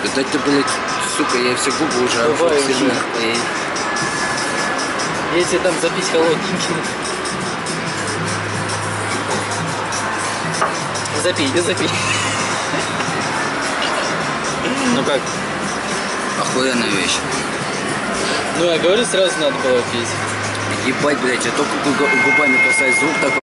Это ты, блядь, сука, я все губы уже Давай, обжег учи. сильно. Если там запить холодненький. Запей, да запей. Ну как? Охуенная вещь. Ну я говорю, сразу надо было пить. Ебать, блядь, я только губами касаюсь, звук такой.